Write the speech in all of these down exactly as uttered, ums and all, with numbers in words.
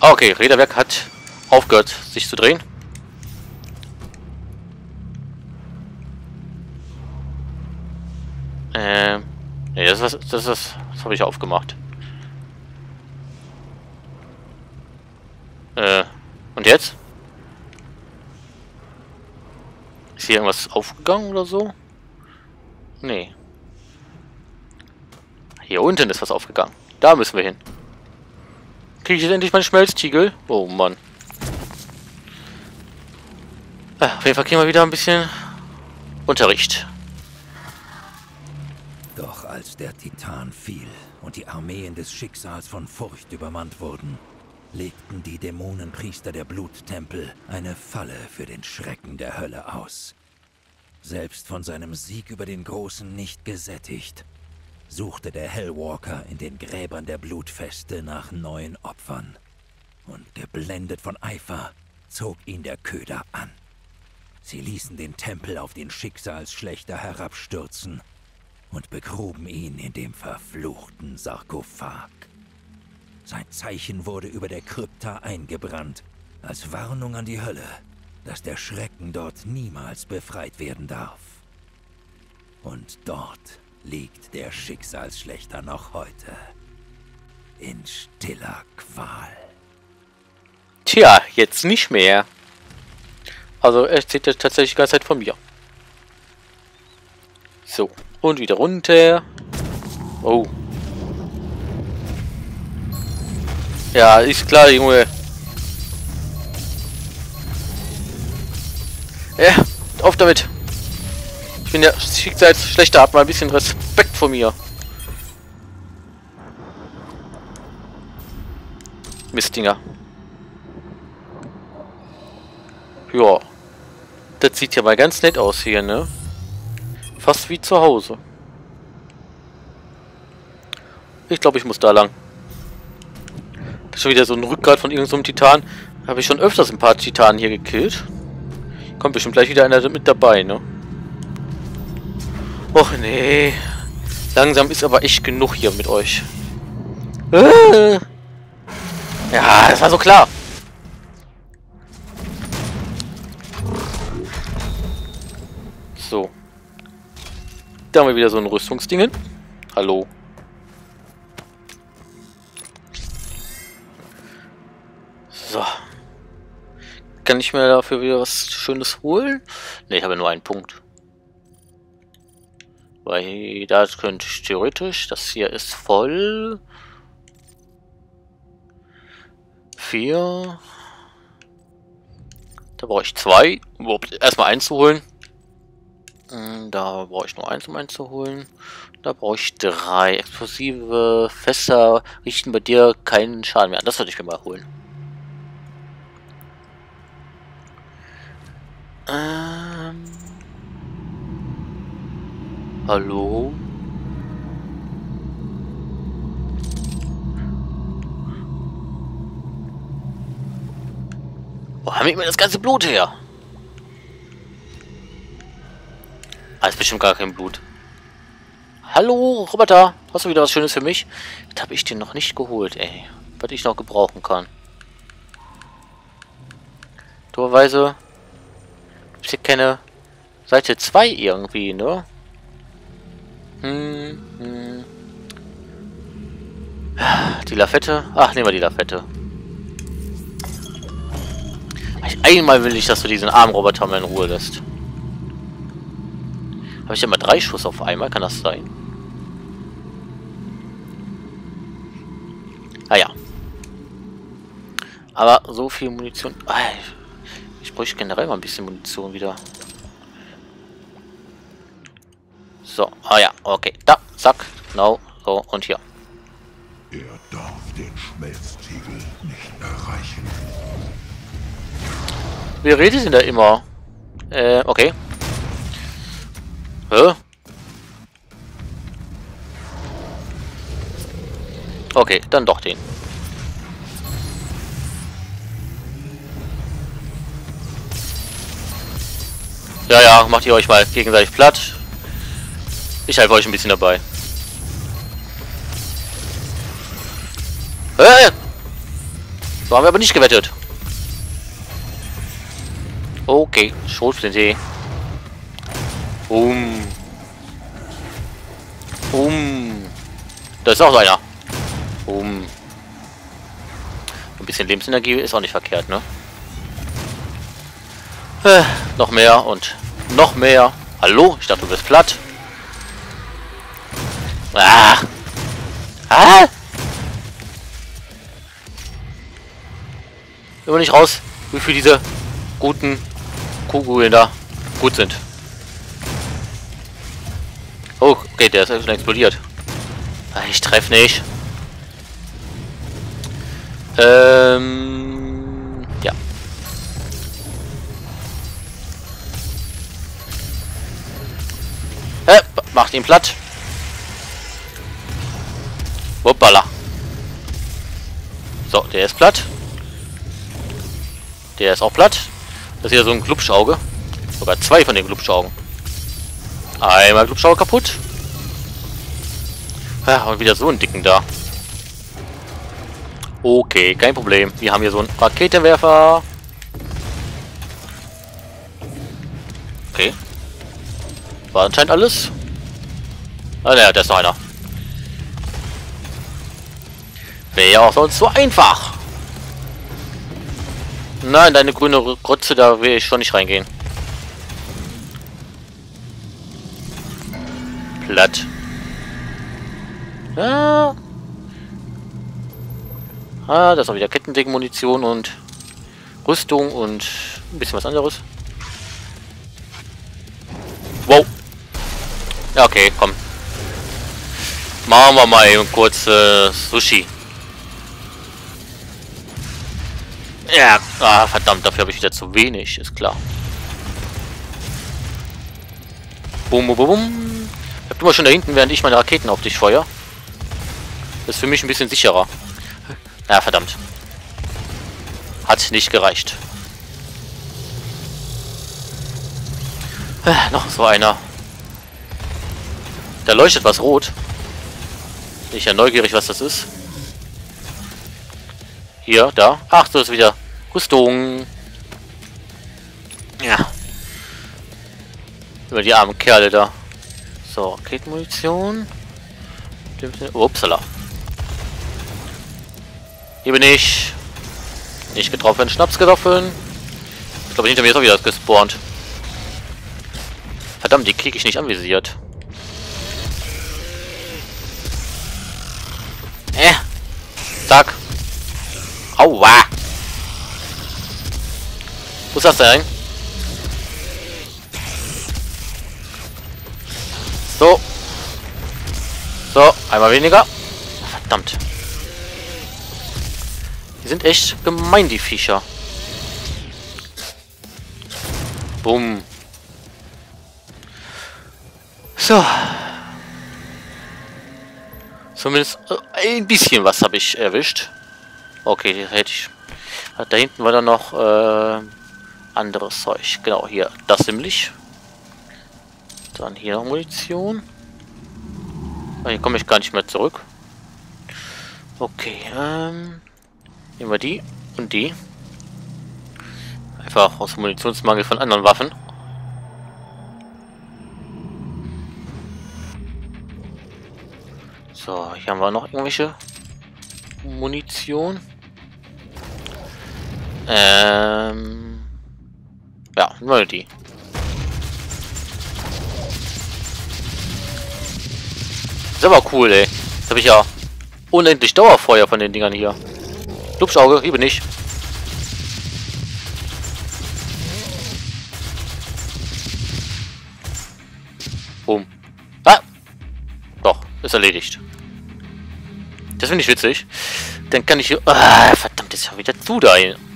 Ah, okay, Räderwerk hat aufgehört, sich zu drehen. Ähm. Nee, das ist das, das, das habe ich aufgemacht. Äh. Und jetzt? Ist hier irgendwas aufgegangen oder so? Nee. Hier unten ist was aufgegangen. Da müssen wir hin. Kriege ich jetzt endlich meinen Schmelztiegel? Oh Mann. Ah, auf jeden Fall kriegen wir wieder ein bisschen Unterricht. Doch als der Titan fiel und die Armeen des Schicksals von Furcht übermannt wurden, legten die Dämonenpriester der Bluttempel eine Falle für den Schrecken der Hölle aus. Selbst von seinem Sieg über den Großen nicht gesättigt, suchte der Hellwalker in den Gräbern der Blutfeste nach neuen Opfern. Und geblendet von Eifer zog ihn der Köder an. Sie ließen den Tempel auf den Schicksalsschlechter herabstürzen und begruben ihn in dem verfluchten Sarkophag. Sein Zeichen wurde über der Krypta eingebrannt, als Warnung an die Hölle, dass der Schrecken dort niemals befreit werden darf. Und dort liegt der Schicksalsschlechter noch heute. In stiller Qual. Tja, jetzt nicht mehr. Also er erzählt ja tatsächlich die ganze Zeit von mir. So, und wieder runter. Oh. Ja, ist klar, Junge. Ja, auf damit. Ich bin der Schicksalsschlechter, hat mal ein bisschen Respekt vor mir. Mistdinger. Ja. Das sieht ja mal ganz nett aus hier, ne? Fast wie zu Hause. Ich glaube, ich muss da lang. Das ist schon wieder so ein Rückgrat von irgendeinem so Titan. Habe ich schon öfters ein paar Titanen hier gekillt. Kommt bestimmt gleich wieder einer mit dabei, ne? Och nee. Langsam ist aber echt genug hier mit euch. Äh. Ja, das war so klar. So. Da haben wir wieder so ein Rüstungsdingen. Hallo. So. Kann ich mir dafür wieder was Schönes holen? Ne, ich habe nur einen Punkt. Weil da könnte ich theoretisch. Das hier ist voll. Vier. Da brauche ich zwei, um erstmal eins zu holen. Da brauche ich nur eins, um eins zu holen. Da brauche ich drei. Explosive Fässer richten bei dir keinen Schaden mehr an. Das würde ich mir mal holen. Ähm. Hallo? Wo haben wir immer das ganze Blut her? Ah, ist bestimmt gar kein Blut. Hallo, Roboter. Hast du wieder was Schönes für mich? Das habe ich dir noch nicht geholt, ey. Was ich noch gebrauchen kann. Dummerweise gibt es hier keine Seite zwei irgendwie, ne? Hm, hm. Die Lafette. Ach, nehmen wir die Lafette. Einmal will ich, dass du diesen armen Roboter mal in Ruhe lässt. Habe ich ja mal drei Schuss auf einmal? Kann das sein? Ah ja. Aber so viel Munition... Ah, ich bräuchte generell mal ein bisschen Munition wieder. So, ah ja, okay. Da, zack, genau, so und hier. Er darf den Schmelztiegel nicht erreichen. Wer redet denn da immer? Äh, okay. Hä? Okay, dann doch den. Ja, ja, macht ihr euch mal gegenseitig platt. Ich helfe euch ein bisschen dabei. So haben wir aber nicht gewettet. Okay, Schrotflinte. Um. Um. Da ist auch so einer. Um. Ein bisschen Lebensenergie ist auch nicht verkehrt, ne? Äh, noch mehr und noch mehr. Hallo? Ich dachte, du bist platt. Ah! Ah! Immer nicht raus, wie viel diese guten Kugeln da gut sind. Oh, okay, der ist schon explodiert. Ich treffe nicht. Ähm, ja. Äh, macht ihn platt. Hoppala. So, der ist platt. Der ist auch platt. Das ist hier so ein Glubschauge. Sogar zwei von den Glubschaugen. Einmal Glubschauge kaputt. Ja, und wieder so einen dicken da. Okay, kein Problem. Wir haben hier so einen Raketenwerfer. Okay. War anscheinend alles. Ah, naja, da ist noch einer. Wäre ja auch sonst so einfach. Nein, deine grüne Grütze, da will ich schon nicht reingehen. Platt. Ja. Ah, das ist auch wieder Kettensägenmunition und Rüstung und ein bisschen was anderes. Wow. Ja, okay, komm. Machen wir mal eben kurz äh, Sushi. Ja, ah, verdammt, dafür habe ich wieder zu wenig, ist klar. Bum, bum, bum. Bleib du mal schon da hinten, während ich meine Raketen auf dich feuer. Das ist für mich ein bisschen sicherer. Ja, verdammt. Hat nicht gereicht. Äh, noch so einer. Da leuchtet was rot. Bin ich ja neugierig, was das ist. Hier, da. Ach, so ist wieder Rüstung. Ja. Über die armen Kerle da. So, Raketenmunition. Upsala. Hier bin ich. Nicht getroffen. Schnapskartoffeln. Ich glaube, hinter mir ist auch wieder gespawnt. Verdammt, die kriege ich nicht anvisiert. Äh. Zack. Aua. Wo ist das denn? So. So, einmal weniger. Verdammt. Die sind echt gemein, die Viecher. Bumm. So. Zumindest äh, ein bisschen was habe ich erwischt. Okay, hätte ich. Da hinten war dann noch äh, anderes Zeug. Genau, hier. Das nämlich. Dann hier noch Munition. Ah, hier komme ich gar nicht mehr zurück. Okay, ähm. Nehmen wir die und die. Einfach aus Munitionsmangel von anderen Waffen. So, hier haben wir noch irgendwelche Munition. Ähm. Ja, nur die. Ist aber cool, ey. Jetzt habe ich ja unendlich Dauerfeuer von den Dingern hier. Glubschauge, hier bin ich. Boom. Ah! Doch, ist erledigt. Das finde ich witzig. Dann kann ich hier... Ah, verdammt, jetzt ist wieder zu da hin.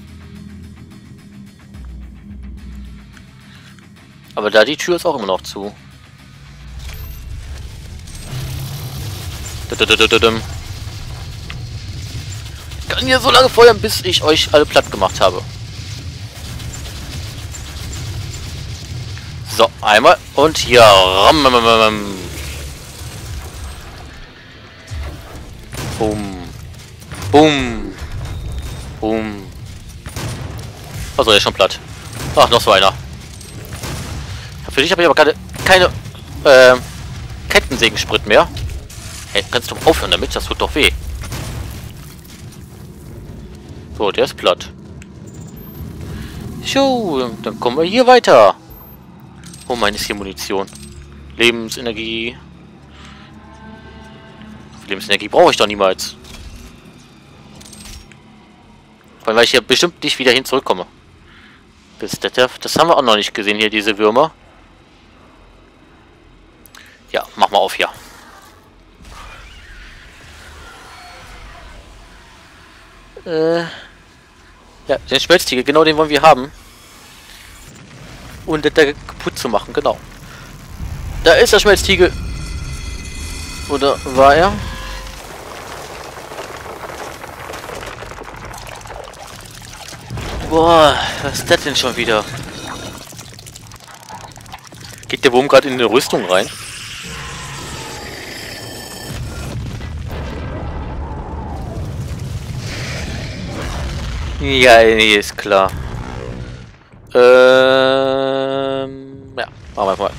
Aber da die Tür ist auch immer noch zu. Ich kann hier so lange feuern, bis ich euch alle platt gemacht habe. So, einmal und hier. Bum. Bum. Boom. Also, er ist schon platt. Ach, noch so einer. Für dich habe ich aber gerade keine äh, Kettensägensprit mehr. Hey, kannst du aufhören damit? Das tut doch weh. So, der ist platt. So, dann kommen wir hier weiter. Oh, meine ist hier Munition. Lebensenergie. Lebensenergie brauche ich doch niemals. Vor allem, weil ich hier bestimmt nicht wieder hin zurückkomme. Das, das, das haben wir auch noch nicht gesehen hier, diese Würmer. Ja, mach mal auf hier. Äh, ja, den Schmelztiegel, genau den wollen wir haben. Und das da kaputt zu machen, genau. Da ist der Schmelztiegel. Oder war er? Boah, was ist das denn schon wieder? Geht der Wurm gerade in eine Rüstung rein? Ja, nee, ist klar. Ähm, ja, machen wir mal.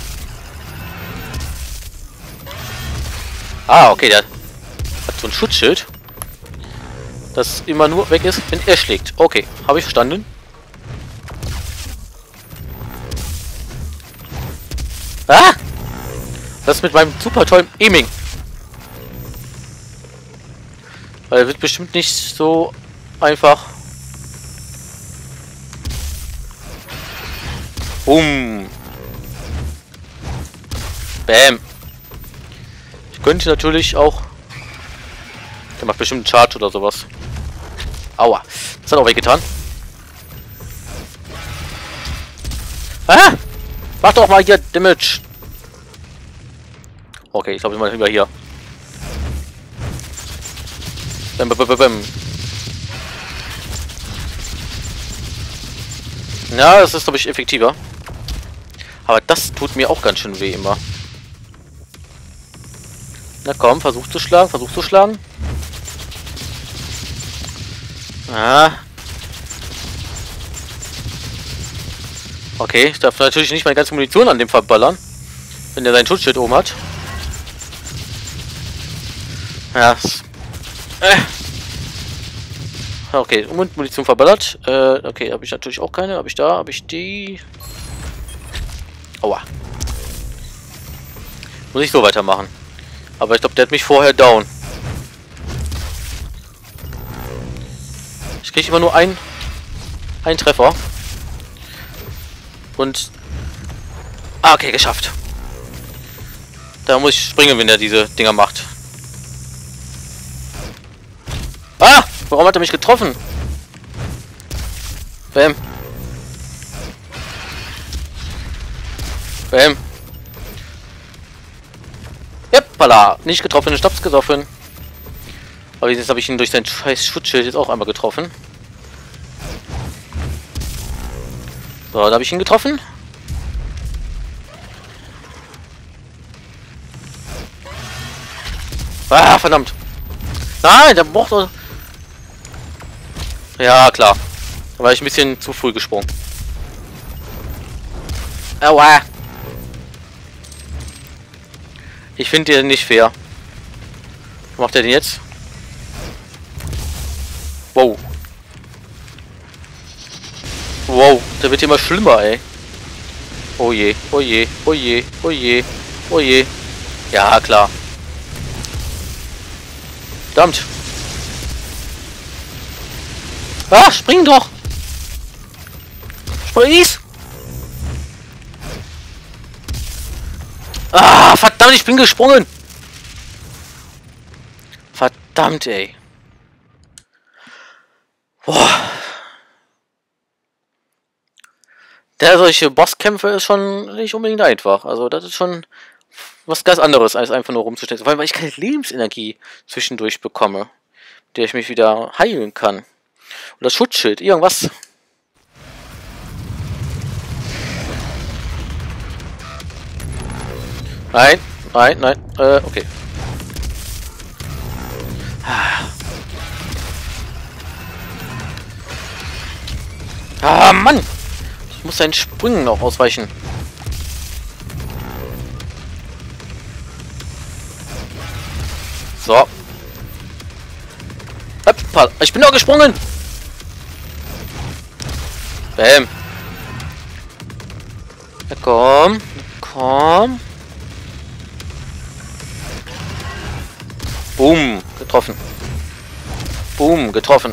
Ah, okay, der hat so ein Schutzschild, das immer nur weg ist, wenn er schlägt. Okay, habe ich verstanden. Ah! Das ist mit meinem super tollen Aiming. Weil er wird bestimmt nicht so einfach. Boom. Bam. Ich könnte natürlich auch... Der macht bestimmt einen Charge oder sowas. Aua. Das hat auch wehgetan. Ah! Mach doch mal hier Damage. Okay, ich glaube, ich mal lieber hier. Bam, bam, bam, bam. Ja, das ist, glaube ich, effektiver. Aber das tut mir auch ganz schön weh immer. Na komm, versuch zu schlagen, versuch zu schlagen. Ah. Okay, ich darf natürlich nicht meine ganze Munition an dem verballern, wenn der sein Schutzschild oben hat. Ja. Äh. Okay, und Munition verballert. Äh, okay, habe ich natürlich auch keine. Habe ich da? Habe ich die? Aua. Muss ich so weitermachen. Aber ich glaube, der hat mich vorher down. Ich kriege immer nur ein, einen Treffer. Und... Ah, okay, geschafft. Da muss ich springen, wenn er diese Dinger macht. Ah! Warum hat er mich getroffen? Bam. Bam. Jeppala. Nicht getroffen, Stops getroffen. Aber jetzt habe ich ihn durch sein scheiß Schutzschild jetzt auch einmal getroffen. So, da habe ich ihn getroffen. Ah, verdammt. Nein, der braucht doch... Ja, klar. Da war ich ein bisschen zu früh gesprungen. Aua. Ich finde den nicht fair. Was macht er denn jetzt? Wow. Wow, der wird immer schlimmer, ey. Oh je, oh je, oh je, oh je, oh je. Ja, klar. Verdammt. Ah, spring doch! Spring's! Ah, verdammt, ich bin gesprungen! Verdammt, ey. Boah. Der solche Bosskämpfe ist schon nicht unbedingt einfach. Also das ist schon was ganz anderes, als einfach nur rumzustellen. Vor allem, weil ich keine Lebensenergie zwischendurch bekomme, mit der ich mich wieder heilen kann. Und das Schutzschild, irgendwas. Nein, nein, nein, äh, okay. Ah, Mann! Ich muss seinen Sprüngen noch ausweichen. So. Hopp, ich bin doch gesprungen! Bäm. Ja, komm. Komm. Boom. Getroffen. Boom. Getroffen.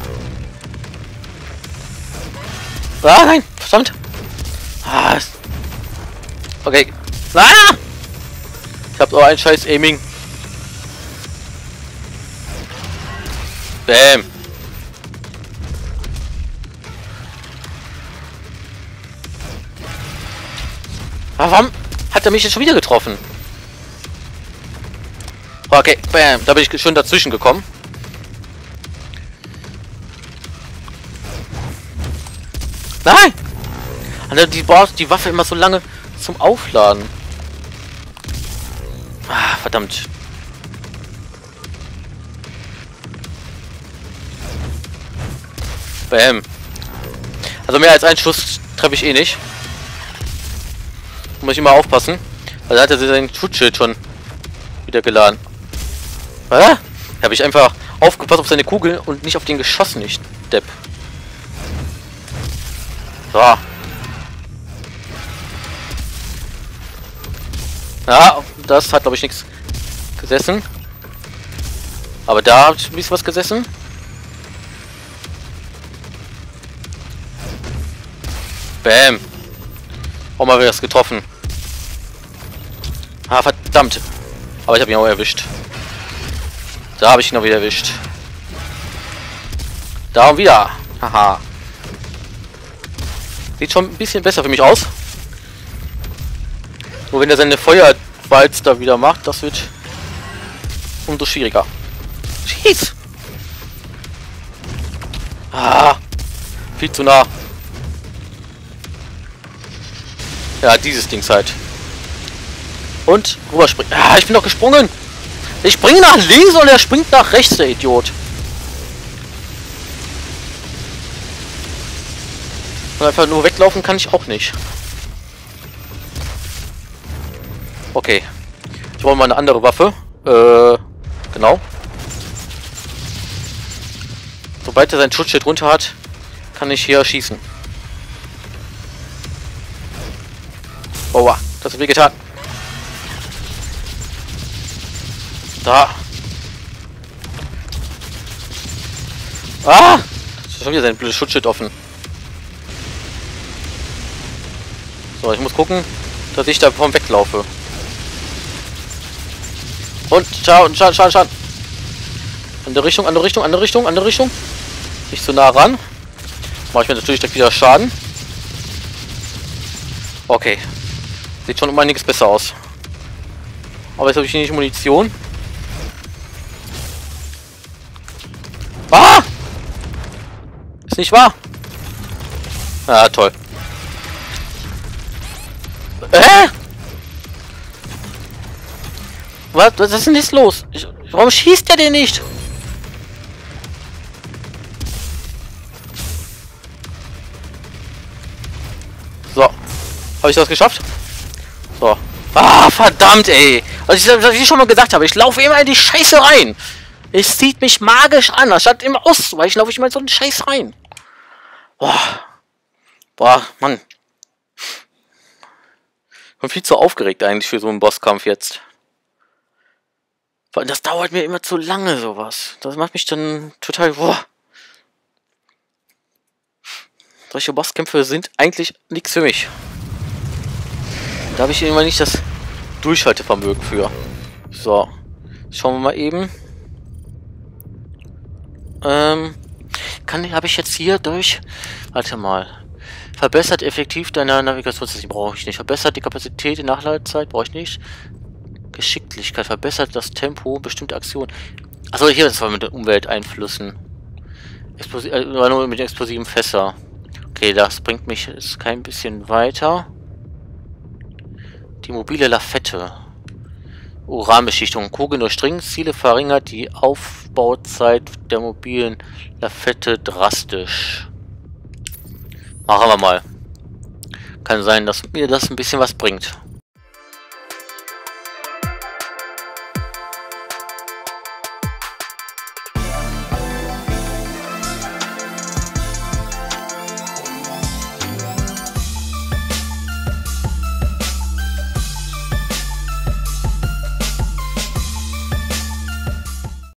Ah, nein. Verdammt. Ah. Okay. Ah! Ich hab auch einen scheiß Aiming. Bäm. Warum hat er mich jetzt schon wieder getroffen? Okay, bam. Da bin ich schon dazwischen gekommen. Nein! Also die braucht die Waffe immer so lange zum Aufladen. Ah, verdammt. Bam. Also mehr als einen Schuss treffe ich eh nicht. Muss ich immer aufpassen. Weil da hat er sein Schutzschild schon wieder geladen. Ah? Habe ich einfach aufgepasst auf seine Kugel und nicht auf den geschossen, nicht Depp. So. Ja, das hat glaube ich nichts gesessen. Aber da hat ein bisschen was gesessen. Bam. Auch mal wieder was getroffen. Ah, verdammt. Aber ich habe ihn auch erwischt. Da habe ich ihn auch wieder erwischt. Da und wieder. Haha. Sieht schon ein bisschen besser für mich aus. Nur wenn er seine Feuerwalz da wieder macht, das wird umso schwieriger. Schieß! Ah, viel zu nah. Ja, dieses Ding halt. Und rüberspringen. Ah, ich bin doch gesprungen. Ich springe nach links und er springt nach rechts, der Idiot. Und einfach nur weglaufen kann ich auch nicht. Okay. Ich brauche mal eine andere Waffe. Äh, genau. Sobald er sein Schutzschild runter hat, kann ich hier schießen. Oh, das hat weh getan. Da. Ah! Das ist schon wieder sein blödes Schutzschild offen. So, ich muss gucken, dass ich da vom weglaufe. Und schauen, schauen, schauen, schauen. Andere Richtung, andere Richtung, andere Richtung, andere Richtung. Nicht so nah ran. Mache ich mir natürlich direkt wieder Schaden. Okay. Sieht schon um einiges besser aus. Aber jetzt habe ich nicht Munition. Ah! Ist nicht wahr? Ah, toll. Äh? Was, was ist denn jetzt los? Ich, warum schießt der denn nicht? So. Habe ich das geschafft? So. Ah, verdammt, ey. Also ich, was ich schon mal gesagt habe, ich laufe immer in die Scheiße rein. Es zieht mich magisch an. Anstatt immer auszuweichen, laufe ich mal in so einen Scheiß rein. Boah. Boah, Mann. Ich bin viel zu aufgeregt eigentlich für so einen Bosskampf jetzt. Das dauert mir immer zu lange, sowas. Das macht mich dann total... Boah. Solche Bosskämpfe sind eigentlich nichts für mich. Da habe ich immer nicht das Durchhaltevermögen für. So. Schauen wir mal eben. Ähm... Kann habe ich jetzt hier durch... Warte mal. Verbessert effektiv deine Navigationssystem. Brauche ich nicht. Verbessert die Kapazität in Nachladezeit. Brauche ich nicht. Geschicklichkeit. Verbessert das Tempo. Bestimmte Aktionen. Achso, hier ist es mit den Umwelteinflüssen. Explosi äh, nur mit explosiven Fässer. Okay, das bringt mich jetzt kein bisschen weiter. Die mobile Lafette. Uranbeschichtung. Kugeln durchdringen. Ziele verringert die Aufbauzeit der mobilen Lafette drastisch. Machen wir mal. Kann sein, dass mir das ein bisschen was bringt.